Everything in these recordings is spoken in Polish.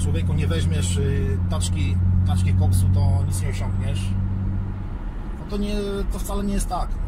człowieku nie weźmiesz taczki koksu, to nic nie osiągniesz. No to wcale nie jest tak.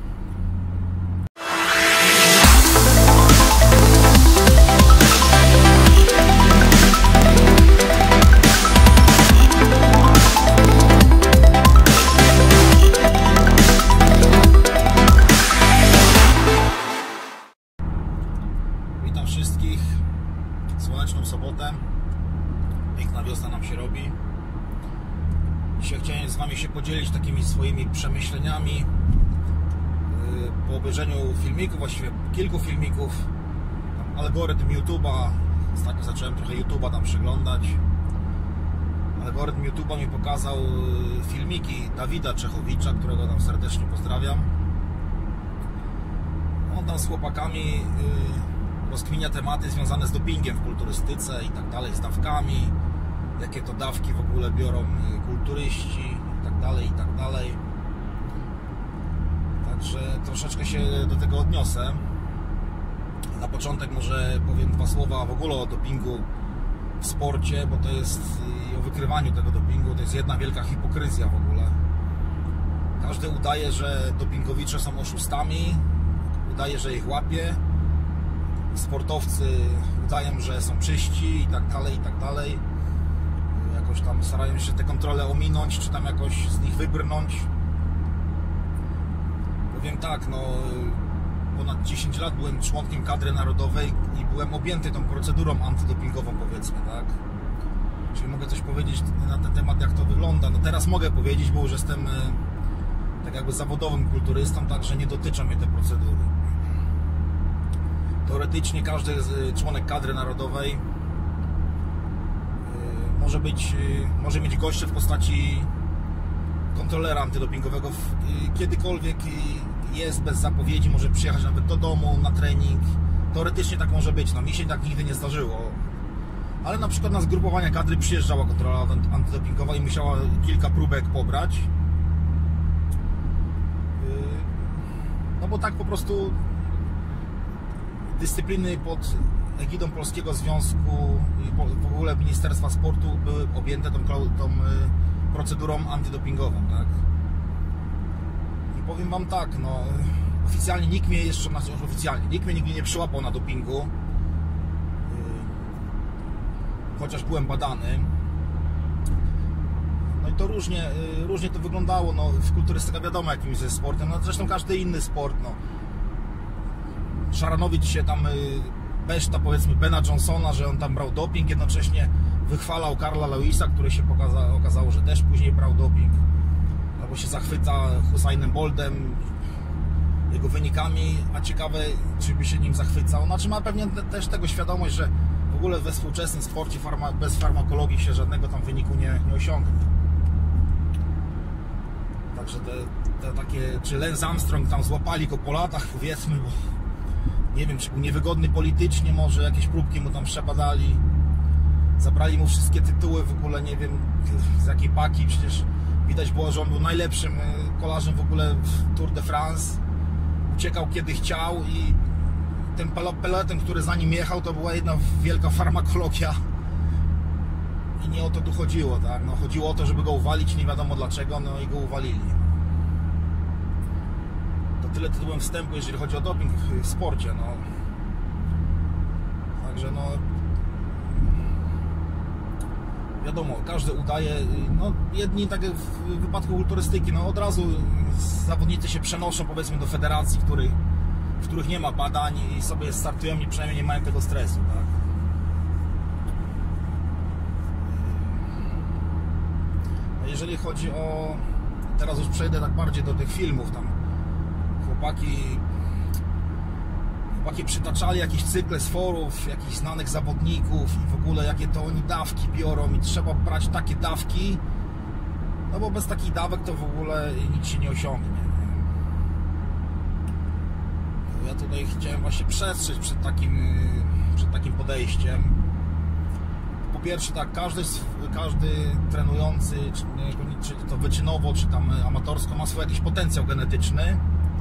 Witam wszystkich. Słoneczną sobotę. Piękna wiosna nam się robi. Dzisiaj chciałem z Wami się podzielić takimi swoimi przemyśleniami po obejrzeniu filmików, właściwie kilku filmików. Algorytm YouTube'a, ostatnio zacząłem trochę YouTube'a tam przeglądać. Algorytm YouTube'a mi pokazał filmiki Dawida Czechowicza, którego tam serdecznie pozdrawiam. On tam z chłopakami rozkminia tematy związane z dopingiem w kulturystyce i tak dalej, z dawkami, jakie to dawki w ogóle biorą kulturyści i tak dalej, i tak dalej. Także troszeczkę się do tego odniosę. Na początek może powiem dwa słowa w ogóle o dopingu w sporcie, bo to jest, i o wykrywaniu tego dopingu, to jest jedna wielka hipokryzja w ogóle. Każdy udaje, że dopingowicze są oszustami, udaje, że ich łapie. Sportowcy udają, że są czyści i tak dalej, i tak dalej. Jakoś tam starają się te kontrole ominąć, czy tam jakoś z nich wybrnąć. Powiem tak, no ponad 10 lat byłem członkiem kadry narodowej i byłem objęty tą procedurą antydopingową, powiedzmy, tak? Czyli mogę coś powiedzieć na ten temat, jak to wygląda. No teraz mogę powiedzieć, bo już jestem tak jakby zawodowym kulturystą, także nie dotyczą mnie te procedury. Teoretycznie każdy członek kadry narodowej może mieć gościa w postaci kontrolera antydopingowego. Kiedykolwiek jest bez zapowiedzi, może przyjechać nawet do domu na trening. Teoretycznie tak może być, no mi się tak nigdy nie zdarzyło. Ale na przykład na zgrupowania kadry przyjeżdżała kontrola antydopingowa i musiała kilka próbek pobrać. No bo tak po prostu dyscypliny pod egidą Polskiego Związku i w ogóle Ministerstwa Sportu były objęte tą procedurą antydopingową, tak? I powiem Wam tak, no oficjalnie nikt mnie jeszcze, nikt mnie nigdy nie przyłapał na dopingu, chociaż byłem badany. No i to różnie to wyglądało, no w kulturystyce wiadomo jakimś ze sportem, no zresztą każdy inny sport, no. Szaranowicz się tam beszta, powiedzmy, Bena Johnsona, że on tam brał doping, jednocześnie wychwalał Karla Lewisa, który się okazało, że też później brał doping, albo się zachwyca Usainem Boltem, jego wynikami, a ciekawe, czy by się nim zachwycał. Znaczy ma pewnie też tego świadomość, że w ogóle we współczesnym sporcie bez farmakologii się żadnego tam wyniku nie osiągnie. Także te takie, czy Lance Armstrong tam złapali go po latach, powiedzmy, bo nie wiem, czy był niewygodny politycznie, może jakieś próbki mu tam przebadali, zabrali mu wszystkie tytuły, w ogóle nie wiem z jakiej paki, przecież widać było, że on był najlepszym kolarzem w ogóle w Tour de France, uciekał kiedy chciał i ten peloton, który za nim jechał, to była jedna wielka farmakologia i nie o to tu chodziło, tak? No, chodziło o to, żeby go uwalić, nie wiadomo dlaczego, no i go uwalili. Tyle tytułem wstępu, jeżeli chodzi o doping w sporcie, no. Także no wiadomo, każdy udaje, no jedni, tak jak w wypadku kulturystyki, no od razu zawodnicy się przenoszą, powiedzmy, do federacji, w których nie ma badań i sobie startują i przynajmniej nie mają tego stresu, tak? Jeżeli chodzi o, teraz już przejdę tak bardziej do tych filmów, tam chłopaki przytaczali jakieś cykle z forów, jakichś znanych zawodników i w ogóle jakie to oni dawki biorą i trzeba brać takie dawki, no bo bez takich dawek to w ogóle nic się nie osiągnie. Ja tutaj chciałem właśnie przestrzec przed takim podejściem. Po pierwsze tak, każdy trenujący, czy to wyczynowo, czy tam amatorsko, ma swój jakiś potencjał genetyczny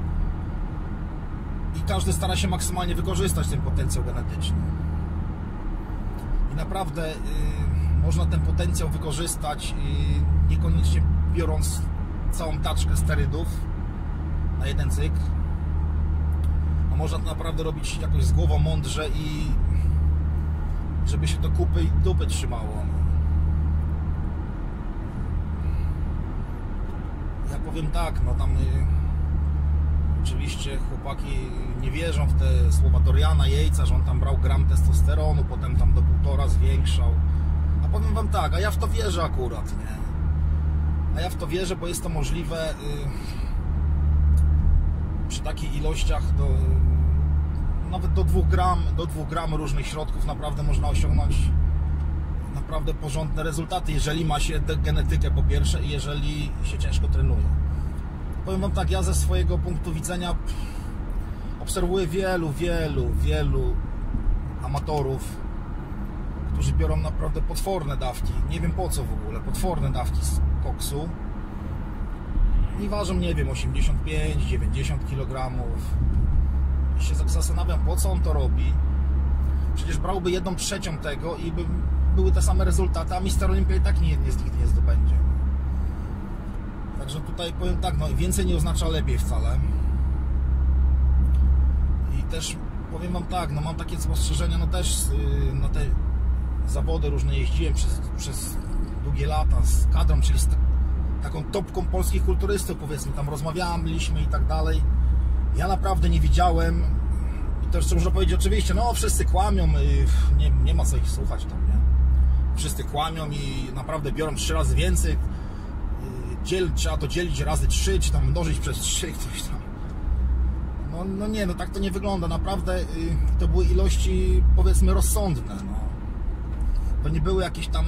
i każdy stara się maksymalnie wykorzystać ten potencjał genetyczny. I naprawdę można ten potencjał wykorzystać, niekoniecznie biorąc całą taczkę sterydów na jeden cykl. A można to naprawdę robić jakoś z głową mądrze i żeby się do kupy i dupy trzymało. Ja powiem tak, no tam oczywiście chłopaki nie wierzą w te słowa Doriana Yatesa, że on tam brał gram testosteronu, potem tam do 1,5 zwiększał. A powiem wam tak, a ja w to wierzę akurat, nie? A ja w to wierzę, bo jest to możliwe przy takich ilościach nawet do 2 gram różnych środków naprawdę można osiągnąć naprawdę porządne rezultaty, jeżeli ma się genetykę po pierwsze i jeżeli się ciężko trenuje. Powiem wam tak, ja ze swojego punktu widzenia obserwuję wielu amatorów, którzy biorą naprawdę potworne dawki, nie wiem po co w ogóle, potworne dawki z koksu i ważą, nie wiem, 85-90 kg. I się zastanawiam, po co on to robi. Przecież brałby 1/3 tego i by były te same rezultaty, a Mister Olympia i tak nigdy nie zdobędzie. Także tutaj powiem tak, no więcej nie oznacza lepiej wcale. I też powiem wam tak, no mam takie spostrzeżenia, no też na te zawody różne jeździłem przez długie lata z kadrą, czyli z taką topką polskich kulturystów, powiedzmy, tam rozmawialiśmy i tak dalej. Ja naprawdę nie widziałem, i to jeszcze można powiedzieć oczywiście, no wszyscy kłamią, nie ma co ich słuchać tam, nie? Wszyscy kłamią i naprawdę biorą 3 razy więcej, trzeba to dzielić razy 3, czy tam mnożyć przez 3, coś tam. No nie, no tak to nie wygląda, naprawdę to były ilości, powiedzmy, rozsądne, no. To nie były jakieś tam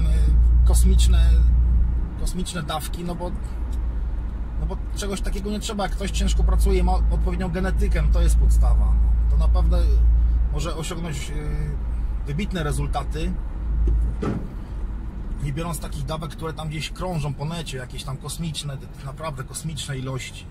kosmiczne dawki, no bo czegoś takiego nie trzeba. Jak ktoś ciężko pracuje, ma odpowiednią genetykę, to jest podstawa. No. To naprawdę może osiągnąć wybitne rezultaty, nie biorąc takich dawek, które tam gdzieś krążą po necie, jakieś tam kosmiczne, naprawdę kosmiczne ilości.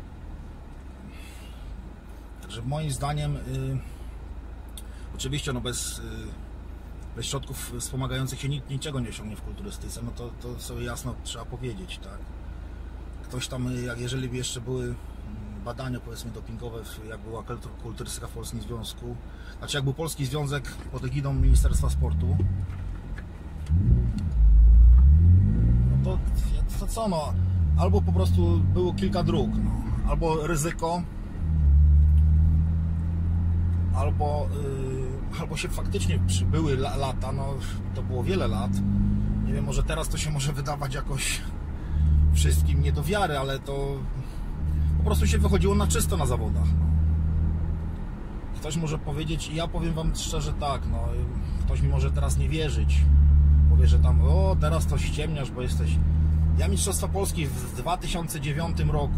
Także moim zdaniem oczywiście no bez środków wspomagających się niczego nie osiągnie w kulturystyce, no to sobie jasno trzeba powiedzieć, tak. Ktoś tam, jeżeli by jeszcze były badania, powiedzmy, dopingowe, jak była kulturystyka w Polskim Związku, znaczy jak był Polski Związek pod egidą Ministerstwa Sportu, no to co, no, albo po prostu było kilka dróg, no, albo ryzyko, albo się faktycznie były lata, no to było wiele lat, nie wiem, może teraz to się może wydawać jakoś wszystkim nie do wiary, ale to po prostu się wychodziło na czysto na zawodach. Ktoś może powiedzieć, i ja powiem wam szczerze tak, no ktoś mi może teraz nie wierzyć, powie, że tam, o teraz to ściemniasz, bo jesteś... Ja Mistrzostwa Polski w 2009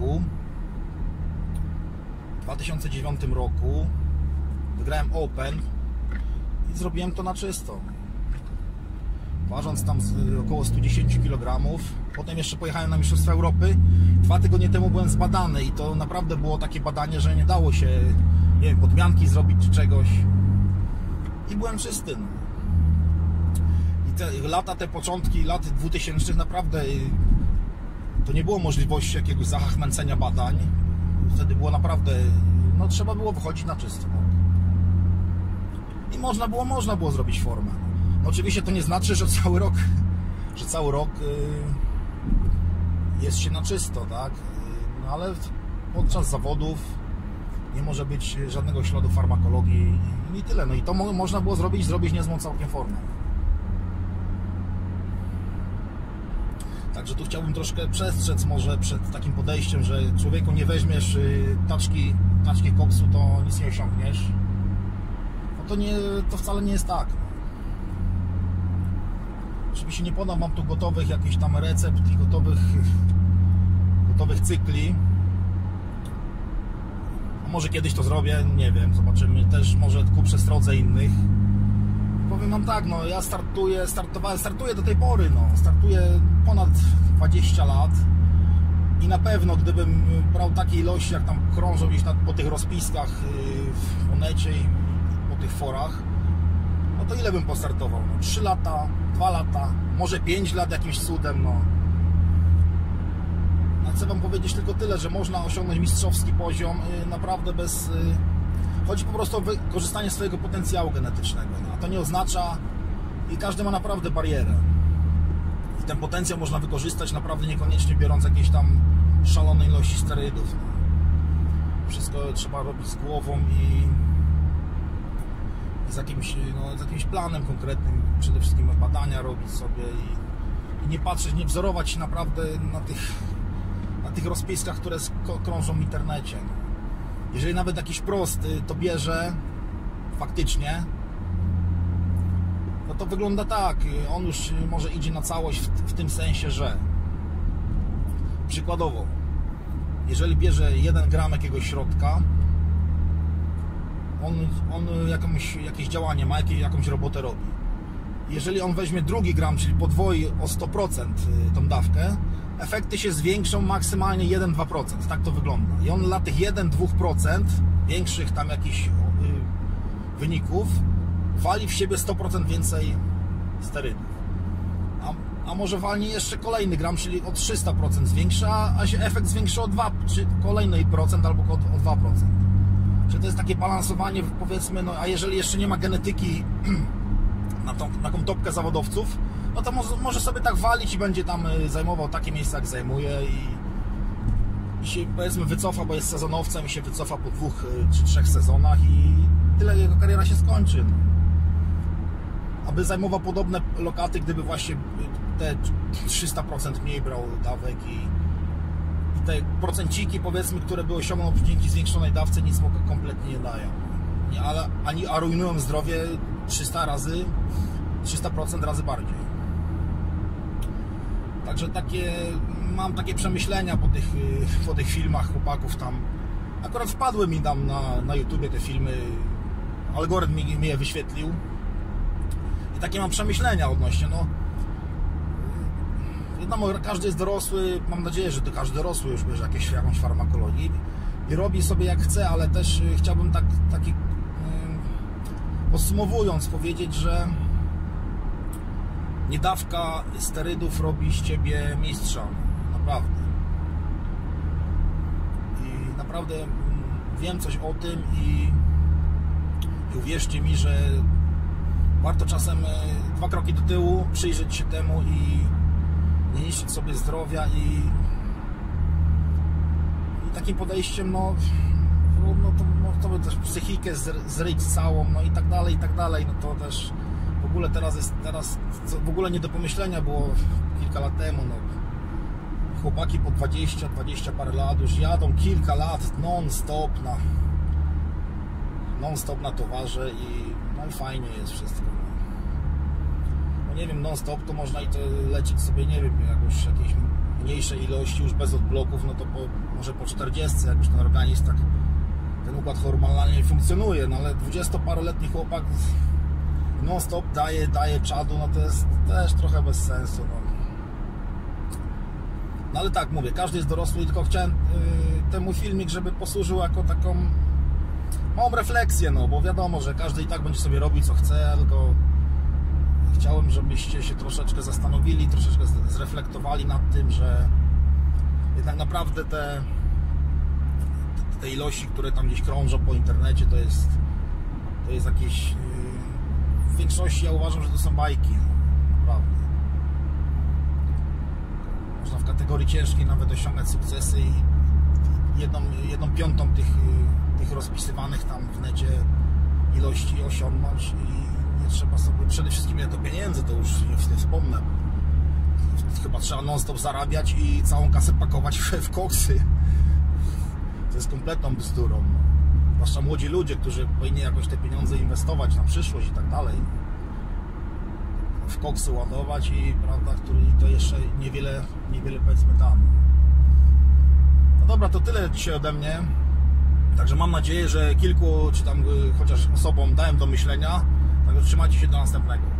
roku wygrałem Open i zrobiłem to na czysto, ważąc tam około 110 kg. Potem jeszcze pojechałem na Mistrzostwa Europy. 2 tygodnie temu byłem zbadany i to naprawdę było takie badanie, że nie dało się, nie wiem, podmianki zrobić czy czegoś. I byłem czysty. No. I te początki lat 2000 naprawdę to nie było możliwości jakiegoś zachmęcenia badań. Wtedy było naprawdę, no trzeba było wychodzić na czysto. No. I można było zrobić formę. No, oczywiście to nie znaczy, że cały rok jest się na czysto, tak? No, ale podczas zawodów nie może być żadnego śladu farmakologii i tyle. No i to można było zrobić niezłą całkiem formę. Także tu chciałbym troszkę przestrzec może przed takim podejściem, że człowieku nie weźmiesz taczki koksu, to nic nie osiągniesz. No to wcale nie jest tak. Oczywiście nie podam wam tu gotowych jakichś tam recept i gotowych cykli. A może kiedyś to zrobię, nie wiem, zobaczymy. Też może ku przestrodze innych. Powiem wam tak, no ja startuję do tej pory, no. Startuję ponad 20 lat i na pewno gdybym brał takie ilości, jak tam krążą gdzieś po tych rozpiskach w necie i po tych forach, no to ile bym postartował? No 3 lata, 2 lata, może 5 lat jakimś cudem, no. A chcę wam powiedzieć tylko tyle, że można osiągnąć mistrzowski poziom naprawdę bez... Chodzi po prostu o wykorzystanie swojego potencjału genetycznego, no. A to nie oznacza... I każdy ma naprawdę barierę. I ten potencjał można wykorzystać naprawdę niekoniecznie biorąc jakieś tam szalone ilości sterydów. No. Wszystko trzeba robić z głową i z jakimś planem konkretnym. Przede wszystkim badania robić sobie i nie patrzeć, nie wzorować się naprawdę na tych rozpiskach, które krążą w internecie. No. Jeżeli nawet jakiś prosty to bierze faktycznie, no to wygląda tak, on już może idzie na całość w tym sensie, że przykładowo, jeżeli bierze 1 gram jakiegoś środka, on jakieś działanie ma, jakąś robotę robi. Jeżeli on weźmie 2 gram, czyli podwoi o 100% tą dawkę, efekty się zwiększą maksymalnie 1-2%, tak to wygląda. I on dla tych 1-2% większych tam jakichś wyników wali w siebie 100% więcej sterydów. A może walnie jeszcze kolejny gram, czyli o 300% zwiększa, a się efekt zwiększy o 2, czy kolejny procent albo o 2%. Czyli to jest takie balansowanie, powiedzmy, no a jeżeli jeszcze nie ma genetyki na tą topkę zawodowców, no to może sobie tak walić i będzie tam zajmował takie miejsca, jak zajmuje i się, powiedzmy, wycofa, bo jest sezonowcem i się wycofa po 2 czy 3 sezonach i tyle jego kariera się skończy. No. Aby zajmował podobne lokaty, gdyby właśnie te 300% mniej brał dawek i te procenciki, powiedzmy, które by osiągnął dzięki zwiększonej dawce, nic mu kompletnie nie dają. A rujnują zdrowie 300% razy bardziej. Także mam takie przemyślenia po tych filmach chłopaków tam. Akurat wpadły mi tam na YouTubie te filmy, algorytm mi je wyświetlił. I takie mam przemyślenia odnośnie, no wiadomo, każdy jest dorosły, mam nadzieję, że to każdy dorosły już bierze jakąś farmakologię i robi sobie jak chce, ale też chciałbym taki podsumowując powiedzieć, że niedawka sterydów robi z ciebie mistrza, naprawdę. I naprawdę wiem coś o tym i uwierzcie mi, że warto czasem 2 kroki do tyłu, przyjrzeć się temu i nie niszczyć sobie zdrowia i takim podejściem, no to by też psychikę zryć całą, no i tak dalej, no to też w ogóle teraz w ogóle nie do pomyślenia było kilka lat temu, no chłopaki po 20 parę lat już jadą kilka lat non-stop na towarze i no i fajnie jest wszystko. No nie wiem, non-stop to można i to lecieć sobie, nie wiem, jakieś mniejszej ilości już bez odbloków, no to może po 40, jak już ten organizm tak, ten układ hormonalny funkcjonuje, no ale 20-paroletni chłopak non-stop daje czadu, no to jest też trochę bez sensu, no. No ale tak mówię, każdy jest dorosły i tylko chciałem ten mój filmik, żeby posłużył jako taką małą refleksję, no bo wiadomo, że każdy i tak będzie sobie robić co chce, tylko chciałem, żebyście się troszeczkę zastanowili, troszeczkę zreflektowali nad tym, że jednak naprawdę te ilości, które tam gdzieś krążą po internecie, to jest jakieś... W większości ja uważam, że to są bajki, no, naprawdę. Można w kategorii ciężkiej nawet osiągać sukcesy i 1/5 tych rozpisywanych tam w necie ilości osiągnąć i nie trzeba sobie, przede wszystkim nie to pieniędzy, to już nie wspomnę, chyba trzeba non-stop zarabiać i całą kasę pakować w koksy. To jest kompletną bzdurą, no. Zwłaszcza młodzi ludzie, którzy powinni jakoś te pieniądze inwestować na przyszłość i tak dalej, w koksy ładować i prawda, to jeszcze niewiele powiedzmy tam. No dobra, to tyle dzisiaj ode mnie. Także mam nadzieję, że kilku czy tam chociaż osobom dałem do myślenia. Także trzymajcie się do następnego.